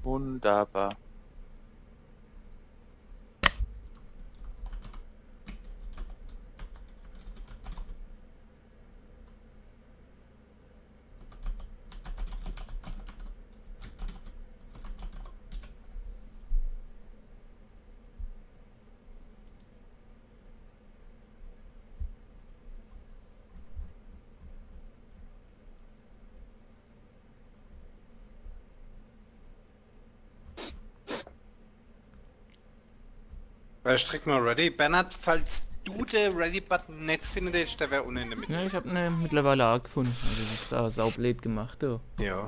Wunderbar. Ich drück mal Ready. Bernhard, falls du den Ready-Button nicht findest, der wäre unten in der Mitte. Ja, ich habe eine mittlerweile auch gefunden. Also das ist auch saublöd gemacht, du. Ja.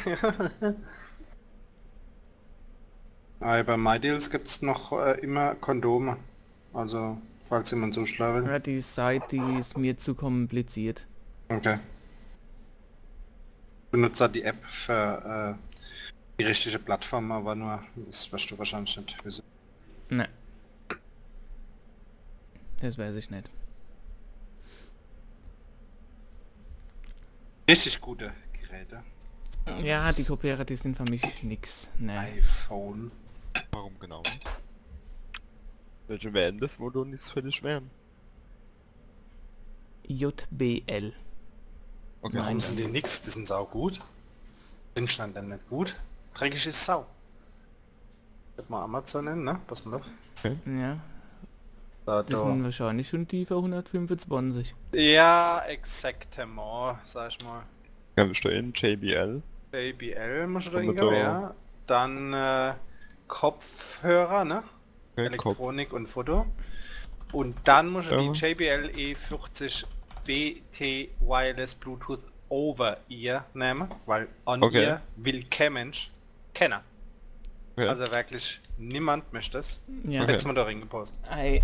Bei MyDeals gibt es noch immer Kondome. Also, falls jemand so schlau will. Ja, die Seite, die ist mir zu kompliziert. Okay. Benutze die App für die richtige Plattform, aber nur, das wirst du wahrscheinlich nicht wissen. Ne. Das weiß ich nicht. Richtig gute Geräte. Ja, die Kopierer, die sind für mich nix. Ne. iPhone. Warum genau nicht? Welche wären das, wo du nichts völlig wären? JBL. Okay. Warum sind die nix? Die sind sau gut. Den stand dann nicht gut. Dreckig ist Sau. Ich hab mal Amazon nennen, ne? Pass mal auf. Ja, Da, das sind wahrscheinlich schon die für 125. Ja, exaktement, sag ich mal. Ja, wir steuern JBL. Baby L muss ich da Aber hingehen, da- ja. Dann Kopfhörer, ne? Okay, Kopf. Elektronik und Foto. Und dann muss ich Ja. die JBL E40 BT Wireless Bluetooth over Ear nehmen, weil on Okay. Ear will kein Mensch kennen. Okay. Also wirklich niemand möchte es. Ja. Okay. Jetzt mal da reingepostet. Ei.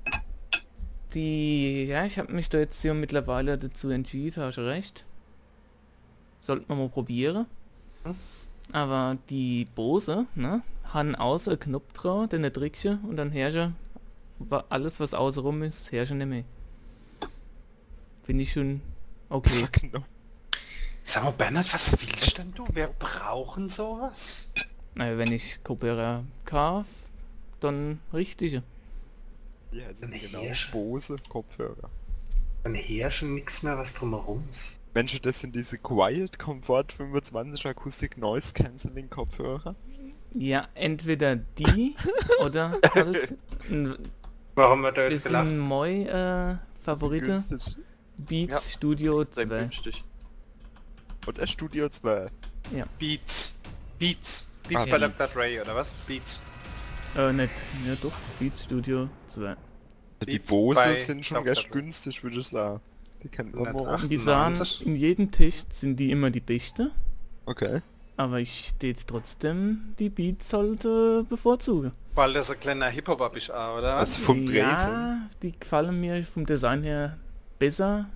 Ja, ich habe mich da jetzt hier mittlerweile dazu entschieden, hast du recht. Sollten wir mal probieren. Hm? Aber die Bose, ne, haben außer einen Knopf drauf, den drückst du und dann herrsche alles, was außenrum ist, herrsche nicht mehr. Finde ich schon Das okay. war genau. Sag mal Bernhard, was willst denn du? Wir brauchen sowas? Naja, wenn ich Kopierer kaufe, dann richtige. Die heißen Eine genau Hirsch. Bose Kopfhörer. Dann herrschen nichts mehr, was drumherum ist. Mensch, das sind diese Quiet Comfort 25 Acoustic Noise Cancelling Kopfhörer. Ja, entweder die oder halt Warum wird da das jetzt gelacht? sind meine Favorite. Günstig. Beats Ja, Studio Sehr 2. günstig. Und der Studio 2. Beats. Beats. Ah, Beats bei Beats. Dr. Dre, oder was? Beats. Nicht. Ja doch, Beats Studio 2. Die Beats Bose bei sind schon Dr. recht Dre. günstig, würde ich sagen. Die kennen wir 108. mal. Die sagen, 98. in jedem Test sind die immer die beste, Okay. aber ich steht trotzdem die Beats halt bevorzuge. Weil das ein kleiner Hip-Hop ist, oder Also was? vom Dreh sind. Ja, die gefallen mir vom Design her besser.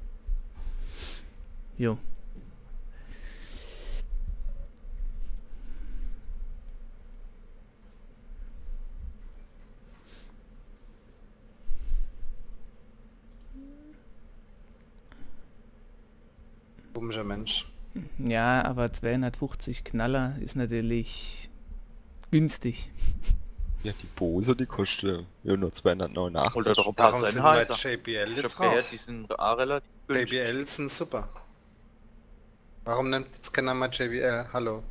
Jo. Komischer Mensch. Ja, aber 250 Knaller ist natürlich günstig. Ja, die Bose, die kostet ja nur 289. Oder doch ein paar Darum sind wir Sennheiser. JBL Ich jetzt hab gehört, raus. die sind auch relativ günstig. JBL sind super. Warum nimmt jetzt keiner mal JBL? Hallo.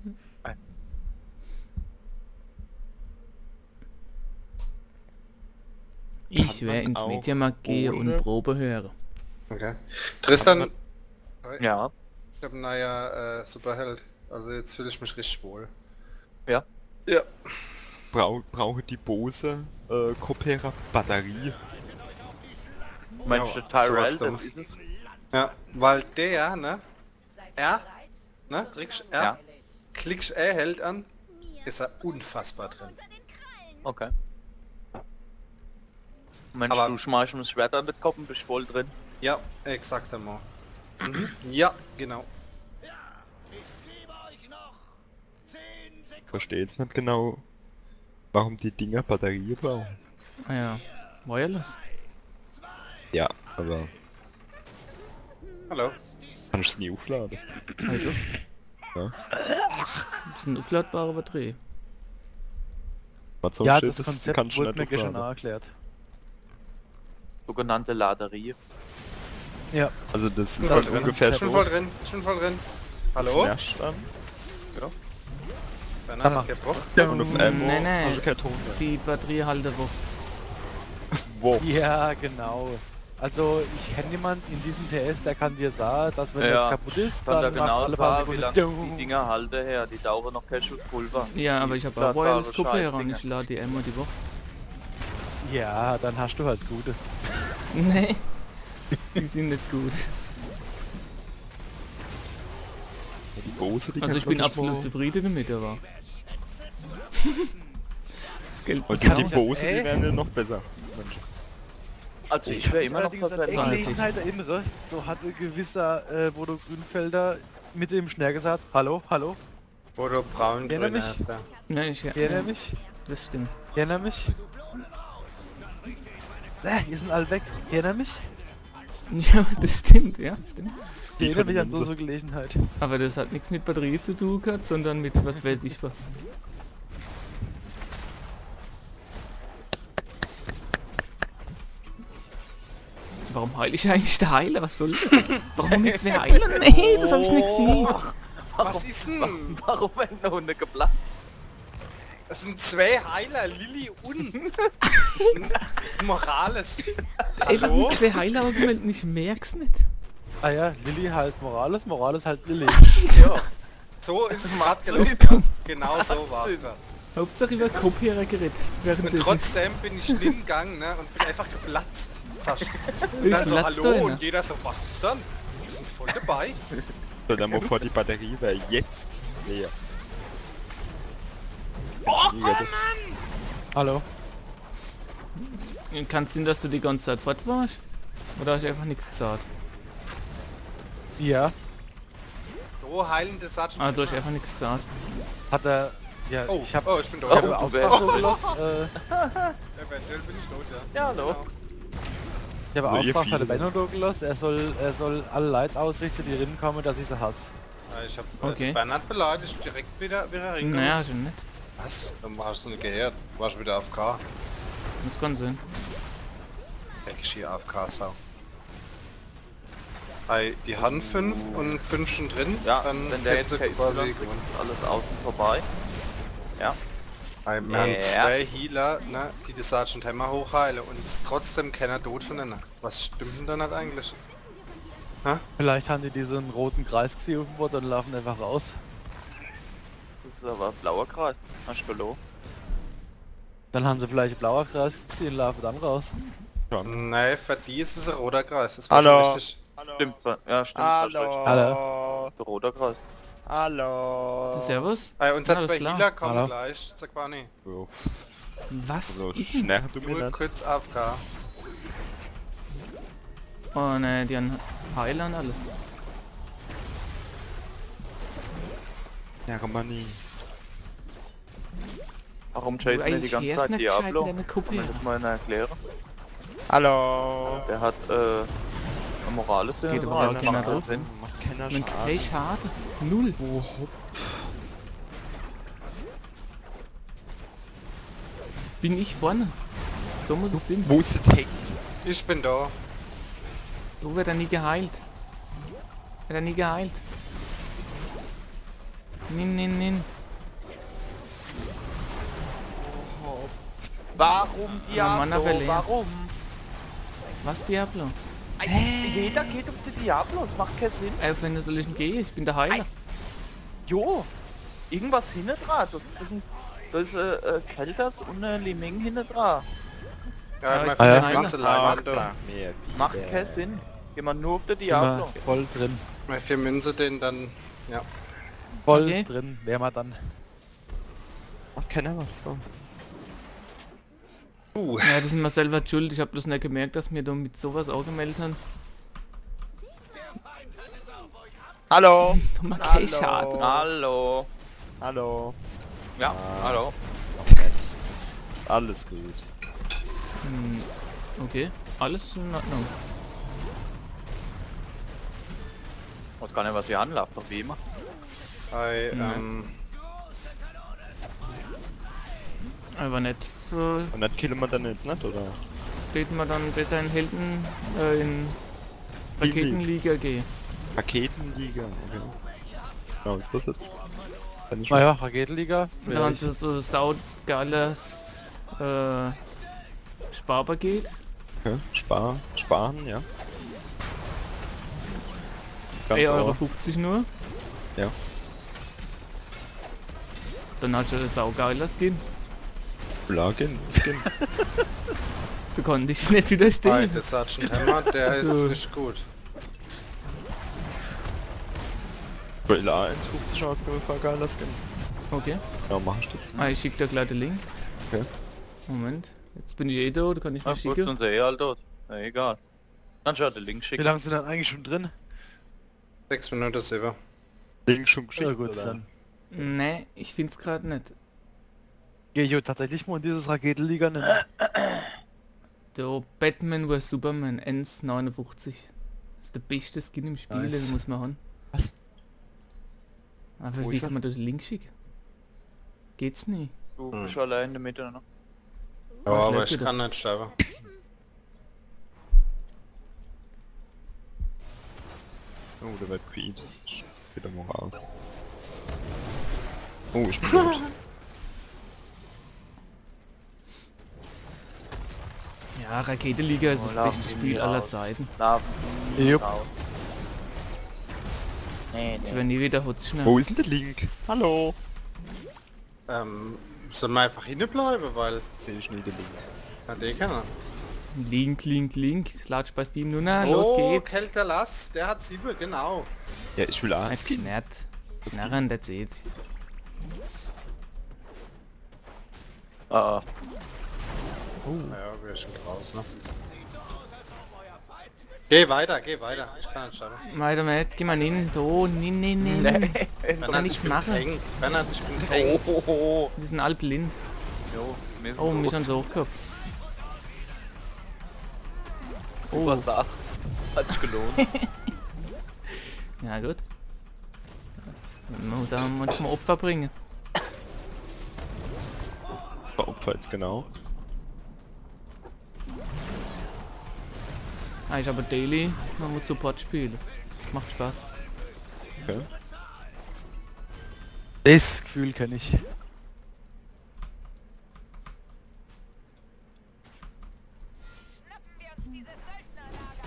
Ich Hat werde man ins auch Mediamarkt gehen und ohne- Probe hören. Okay. Tristan, Ja, ich habe ein neuer Superheld. Also jetzt fühle ich mich richtig wohl. ja. Ja. Brauche die Bose Kopera Batterie. Meinst du Ja, Tyrell, sowas das Dummes. ist es? Ja, weil der, ne? R, ne? Drückst R, Ja. klickst R, hält an, ist er unfassbar drin. Okay. Mensch, Aber- du schmeißt das Schwert an den Kopf und bist voll drin. Ja, exaktement. Ja, genau. Verstehe jetzt nicht genau, warum die Dinger Batterie brauchen. Ah ja, Wireless. Ja, aber Hallo. kannst du es nie aufladen. Also, Ja. Das ist eine aufladbare Batterie. Was so Ja, ein Schild das ist, Konzept kannst du wurde nicht mir gestern aufladen. auch erklärt. Sogenannte Laderie. Ja. Also das ist Das dann ist ungefähr Ich bin so. voll drin, ich bin voll drin. Hallo? Schnarchst an Bernhard Dann hat macht's. gebrochen. und auf einmal Nee. hast du keinen Ton mehr. Die Batterie haltet wo. Wow. Ja, genau. Also ich kenne jemanden in diesem TS, der kann dir sagen, dass wenn Ja, das kaputt ist, Kann da dann macht's genau alle paar sagen, wie Sekunden. lange die Dinger halten her. Die dauern noch kein Schuss Pulver. Ja, aber ich habe auch Aufladbare Wireless Kopfhörer und Scheißdinger. ich lade die einmal die Woche. Ja, dann hast du halt gute. Nee, die sind nicht gut. Ja, die Bose, die Also ich kann bin man sich absolut mal- zufrieden damit, aber... Das Geld Und Kann die ich- Bose, die ey? werden ja noch besser. Mensch. Also ich wäre immer noch Allerdings an versetzt. eine Gelegenheit erinnere, so hat ein gewisser Bodo Grünfelder mit dem Schnär gesagt, hallo, hallo, Wo du braun Erinnere grün mich. hast da. Nein, ich... erinnere mich, Das stimmt. erinnere mich. Die sind alle weg, erinnere mich. Ja, das stimmt, ja, stimmt. Ich erinnere mich an Linse. so Gelegenheit. Aber das hat nichts mit Batterie zu tun gehabt, sondern mit was weiß ich was. Warum heile ich eigentlich der Heiler? Was soll das? Warum jetzt wer heilen? Nee, das hab ich nicht gesehen. Was ist denn? Warum werden der Hunde geplatzt? Das sind zwei Heiler, Lilly und Morales. Einfach Hallo? mit zwei Heiler-Argumenten, ich merk's nicht. Ah ja, Lilly halt Morales, Morales halt Lilly. Ja. So ist es gerade So gelaufen. ist dumm. Genau so war's gerade. Hauptsache über Kopfhörer geredet. Und Währenddessen. trotzdem bin ich hingegangen, ne, und bin einfach geplatzt. Fast. Und Ich dann so, platzt hallo, da und einer. jeder so, was ist dann? Wir sind voll dabei. Stell dir mal vor, die Batterie wäre jetzt leer. Oh, Mega doof. Hallo. Kann es sein, dass du die ganze Zeit fort warst? Oder hast du einfach nichts gesagt? Ja, So heilende Sergeant. Ah, du hast einfach nichts gesagt. hat er... Ja, Oh, ich habe ich bin tot. ich hab Oh, Auftrag wer- so gelassen, Eventuell bin ich tot, ja. Ja, hallo. ich habe Also ihr Auftrag bei der viele. Benno gelassen, er soll alle Leute ausrichten, die rinnen kommen, dass ich sie hasse. Ja, ich hab Okay. Bernhard beleidigt, direkt wieder reingekommen. Naja, schon nicht. Was? Dann hast du nicht gehört. Du warst wieder AFK. Das kann sein. Dreckig hier AFK-Sau. Die haben 5 und 5 schon drin, Ja, dann wenn der hätten jetzt sie KY quasi kriegt, gewonnen. ist alles außen vorbei. Ja. Wir haben 2 Healer, ne, die das Sergeant Hammer hochheilen und es ist trotzdem keiner tot von denen. Was stimmt denn da nicht eigentlich? Vielleicht haben die diesen roten Kreis gesehen auf dem Boot und laufen einfach raus. Das ist aber ein blauer Kreis. Hast du gelogen? Dann haben sie vielleicht einen blauer Kreis gesehen und laufen dann raus. Nein, für die ist es ein roter Kreis. Das war Hallo. schon richtig. Stimmt, ja stimmt. hast recht. Hallo. Der rote Kreis. Hallo. Servus? Unser Ja, das 2 ist klar. Healer kommen Hallo. gleich, Zagbani. So, Was so ist denn? schnell du mir Nur nicht. kurz AFK. Oh ne, die haben Heiler und alles. Ja, Romani. Warum chasen wir die ganze Zeit nicht Diablo? gescheit mit deiner Kann Kuppe. man das mal erklären? Hallo. Der hat Morales in Geht den aber Rein. auch keiner Macht drauf. Sinn. Macht keiner Mit Schaden. kein Schade. Null. Bin ich vorne. So muss es sein. Wo ist der Tank? Ich bin da. So wird er nie geheilt. Wird er nie geheilt. Nin. Warum Mann, aber Diablo? leer. Warum? Was, Diablo? Jeder geht auf die Diablo, es macht keinen Sinn. Wenn soll ich denn gehen? Ich bin der Heiler. Jo, irgendwas hinten dran. Das ist Kelters und eine Liming hinten dran. Ja, Ja, mein ich bin ja. ganze Ah, Leib. klar. Macht keinen Sinn. Geh mal nur auf die Immer Diablo. voll drin. Bei 4 Münze den dann, ja. Voll Okay. drin, wäre man dann. Macht keiner was so. Ja, das sind wir selber schuld. Ich habe bloß nicht gemerkt, dass wir da mit sowas auch gemeldet haben. Hallo. Da macht kein Schaden. Hallo. Hallo. Ja, hallo. Noch nett. Alles gut. Okay, alles in Ordnung. Ich weiß gar nicht, was hier anläuft, doch wie immer. Bei, Aber nicht. Und dann killen wir dann jetzt nicht, oder? Steht man dann besser in Helden, in Raketenliga gehen. Raketenliga, okay. Genau, ist das jetzt? Kann ich Naja, Raketenliga. Da haben sie so saugeiles Sparpaket. okay. Sparen, ja. Ganz 3,50 Euro Euro. nur. Ja. Dann hast du ein saugeiler Skin. Skin. Du konntest nicht widerstehen. Der Sergeant Hammer, der ist So. nicht gut. Bei LA 1,50 ausgegeben für ein geiler Skin. Okay. Ja, mach ich das. Ich schick dir gleich den Link. Okay. Moment. Jetzt bin ich eh da, da kann ich Ah, mich gut, schicken. sind sie eh all dort. Na egal. Dann schau den Link Wie schicken. lange sind dann eigentlich schon drin? 6 Minuten 7. Link schon geschickt, Ja gut, oder? dann Nee, ich find's gerade nicht. gehe ich tatsächlich mal in dieses Raketenliga nennen. Der Batman vs Superman Ends 59. Das ist der beste Skin im Spiel, Nice. den muss man haben. Was? Aber Wo wie ist kann er? man da den Link schicken? Geht's nicht. Du bist allein in der Mitte, ne? Ja, Was aber lebt ich ihr kann nicht sterben. Oh, der wird Creed. Wieder mal raus. Oh, ich bin tot. Ja, Raketenliga ist Oh, das laufen beste sie Spiel nie aller raus. Zeiten. Laufen sie nie Jupp. raus. Nee, Ich nee. werde nie wieder Hutzschner. Wo ist denn der Link? Hallo? Sollen wir einfach hinbleiben, weil... Sehe ich nie den Link. Na, den kann er. Link. Latsch bei Steam nun an, los geht's. Kälter Lass, der hat 7, genau. Ja, ich will auch Nicht Skin. geschnarrt. Knarren, that's it. Ah, Ja, wir sind raus, ne? Geh weiter. Ich kann nicht sterben. Weiter mit, geh mal hin. Da, nee. Bernhard, nichts ich bin machen. eng. Bernhard, ich bin eng. oh. Wir sind alle blind. Jo, wir sind Oh, mich tot. haben sie hochgehabt. Super Sache. Hat sich gelohnt. Ja gut. Man muss auch manchmal Opfer bringen. Opfer jetzt genau. Ich aber Daily, man muss Support spielen. Macht Spaß. Okay. Das Gefühl kenne ich. Schnappen wir uns dieses Söldnerlager!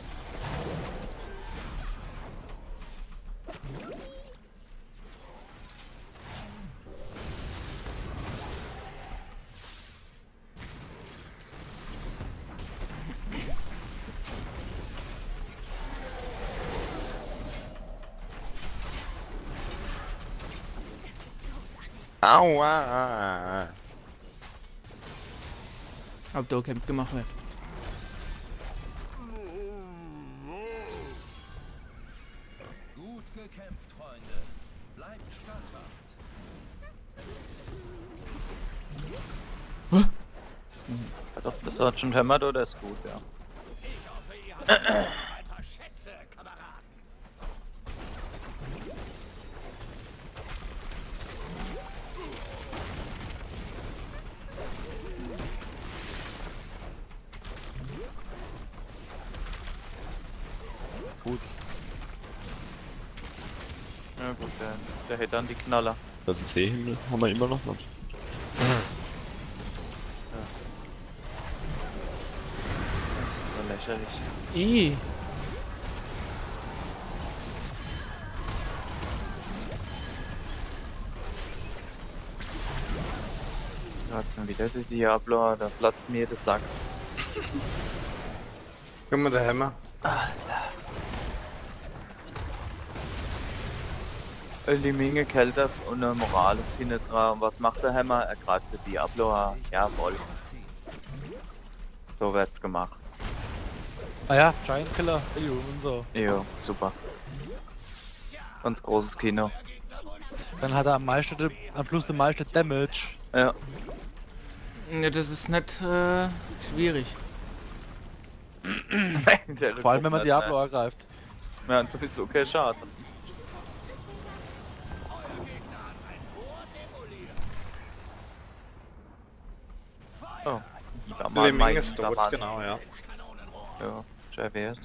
Aua! Ob da Camp gemacht wird. Gut gekämpft, Freunde. Bleibt standhaft. Hat doch das hat schon hämmert oder ist gut, ja. Ein paar Schätze, Kameraden. Gut. Ja gut, der hätte dann die Knaller. Den Seehimmel haben wir immer noch nicht. So lächerlich. Ih, Da hat man wieder die Diablo, da platzt mir der Sack. Guck mal, der Hammer. Die Menge Kelters und eine Morales hinten dran. Was macht der Hammer? Er greift den Diablo an. Jawohl. So wird's gemacht. Ah ja, Giant Killer. Ey, und so. Jo, super. Ganz großes Kino. Dann hat er am Schluss den meisten Damage. Ja. ja, das ist nicht schwierig. Vor allem wenn man Diablo ergreift. Ja, und sowieso kein Schaden. Oh. Da mal Lemming mein ist tot, Daran. genau, ja. Ja, schwer wär's.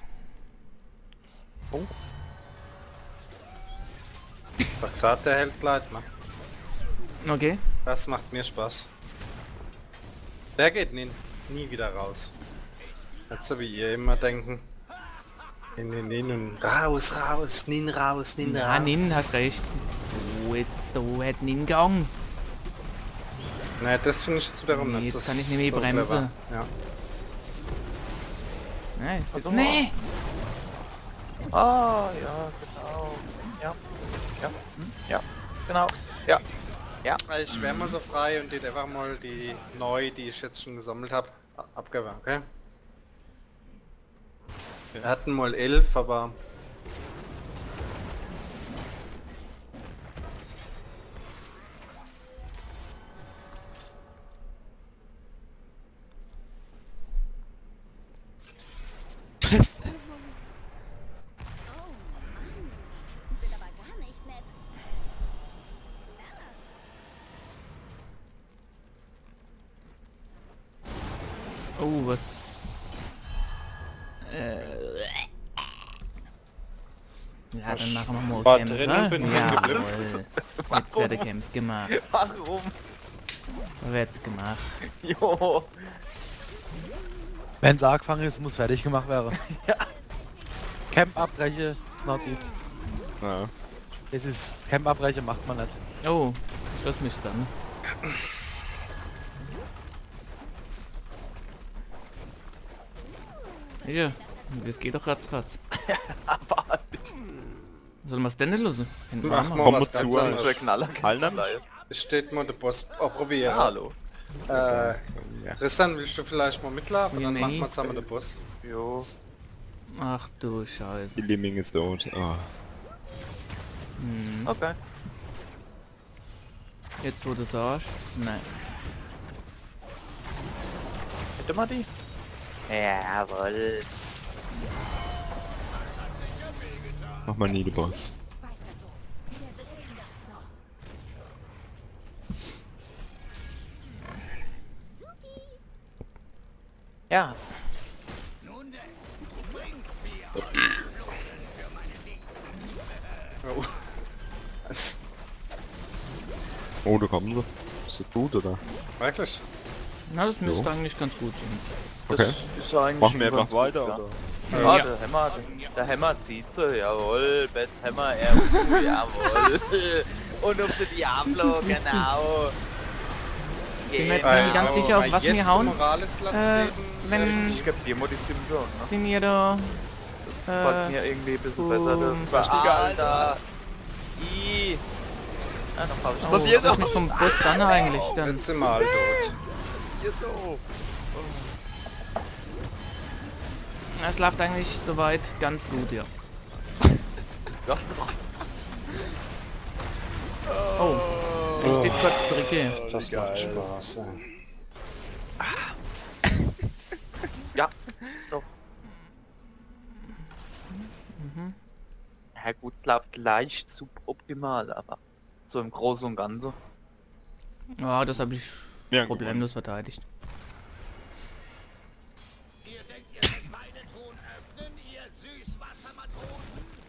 Baxat, der hält bleibt, ne? Okay. Das macht mir Spaß. Der geht nie wieder raus. Nicht so wie ihr immer denken. Nin und raus, Nin raus, Nin Ja, raus. Nin, hast recht. Du hätt Nin gegangen. Nein, das finde ich jetzt wiederum Nee, nicht jetzt so kann ich nicht mehr so bremsen. clever. Ja. Nein, Also, nee! Ah, ja, genau. Ja. Ja. Ja. Genau. Ja. Ja. Ich wäre mal so frei und die einfach mal die neu, die ich jetzt schon gesammelt habe, abgeben, okay? Wir hatten mal 11, aber... Sind aber gar nicht nett. Oh, was... Ja, dann machen wir mal War Camp, drinnen, ne? bin ich Ja, geblieben. jetzt wird der Camp gemacht. Warum? Wird's gemacht. Jo. Wenn's angefangen ist, muss fertig gemacht werden. Camp abbreche, it's not it. Ja. Es ist Camp abbreche, macht man nicht. Oh, schloss mich dann. Ja, das geht doch ratzfatz. Aber Sollen wir's denn nicht losen? Hinten Mach machen mal wir. Komm was mal zu, ganz Alter. anderes. Knaller. Alter. Es steht mal der Boss. Oh, probier. Ja, hallo. Äh, Tristan, willst du vielleicht mal mitlaufen? Dann Nee. machen wir zusammen den Boss. Jo. Ach du Scheiße. Die Lemming ist tot. Oh. Hm. Okay. Jetzt wo du sagst. Nein. Hätte mal die? Jawohl. Mach mal nie den Boss. Ja. Oh. Es, Oh, da kommen sie. Ist das gut, oder? wirklich? Na, das müsste Jo. eigentlich ganz gut sein. Okay. Das ist eigentlich Machen wir ganz einfach gut, weiter, ja. oder? Ja, der Hammer zieht sie, jawohl, Best Hammer, jawohl. Und auf den Diablo, genau. Bin mir jetzt nicht ganz sicher, auf was wir hauen. Morales Wenn Ich glaube, dir mal die Stimme schon, ne? sind ihr da... Das gefällt mir irgendwie ein bisschen besser. Das Verstehe, Alter. I. Ah, noch hab ich Oh, passiert was nicht vom Bus dann eigentlich dann? Jetzt sind wir alle tot. hier so. Es läuft eigentlich soweit ganz gut, ja. Ja. Oh, ich stehe kurz zurück hier. Das macht Spaß. Ey. Ja. Doch. Ja gut, klappt leicht suboptimal, aber so im Großen und Ganzen. Ja, das habe ich Ja, problemlos verteidigt. Ihr denkt, ihr könnt meine Truhen öffnen, ihr Süßwassermatrosen?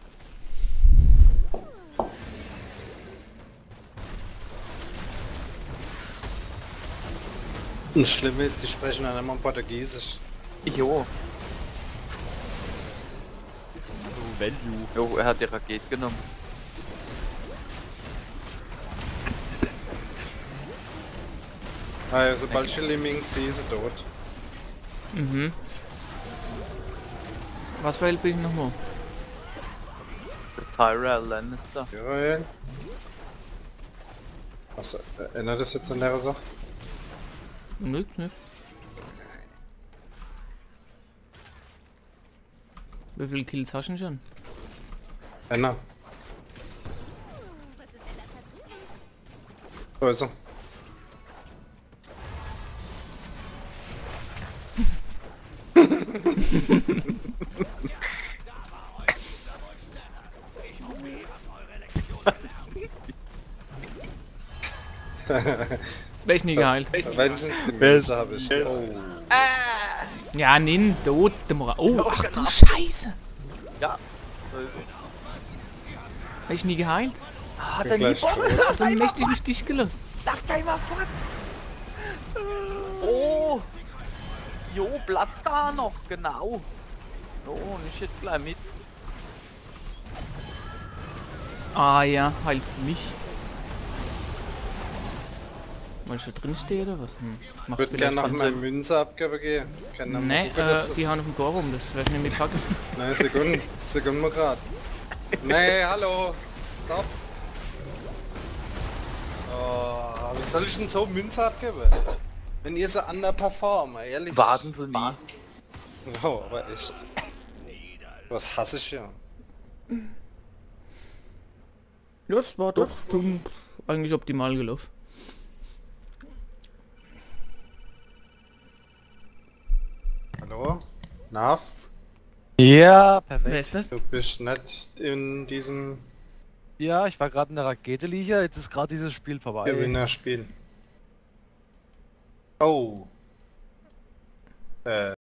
Das Schlimme ist, die sprechen dann immer Portugiesisch. Jo. Value. Jo, er hat die Rakete genommen. Also, sobald ich Lemming sehe, ist er tot. Mhm. Was für Held bin ich nochmal? Der Tyrell Lannister. Jawohl. Was ändert das jetzt an der Sache? Nix, nix. Wie viele Kills hast du denn schon? Anna. Was ist denn das da drüben? Also. Wäre ich nie geheilt. Wenigstens die Münze habe ich. Oh. Ja, Nin, tot, der Moral. Oh, ach du Scheiße. Ja. Wäre ich nie geheilt. Hat Bin er nie gleich Bock? tot. Dann möchte ich mich dich gelassen. Lass gleich mal fort. Oh. Jo, Platz da noch, genau. Oh, nicht jetzt gleich mit. Ah ja, heilst du mich. Weil ich da drin stehe oder was? Ich Macht würde vielleicht gerne noch keinen meine Sinn. Münze abgeben gehen. Kann noch mal Nee, gucken, dass die das- hauen auf dem Tor rum, das werde ich nicht mitpacken. Nein, Sekunde mal grad. Nee, hallo. Stop. Oh, wie soll ich denn so Münze abgeben? Wenn ihr so underperformer, ehrlich. Warten Sie nie. Oh, aber echt. Was hasse ich ja. Ja, das war doch eigentlich optimal gelaufen. Hallo? Nav? Ja, Wer perfekt. ist das? Du bist nicht in diesem Ja, ich war gerade in der Rakete-Liga, jetzt ist gerade dieses Spiel vorbei. Gewinnerspiel. Oh.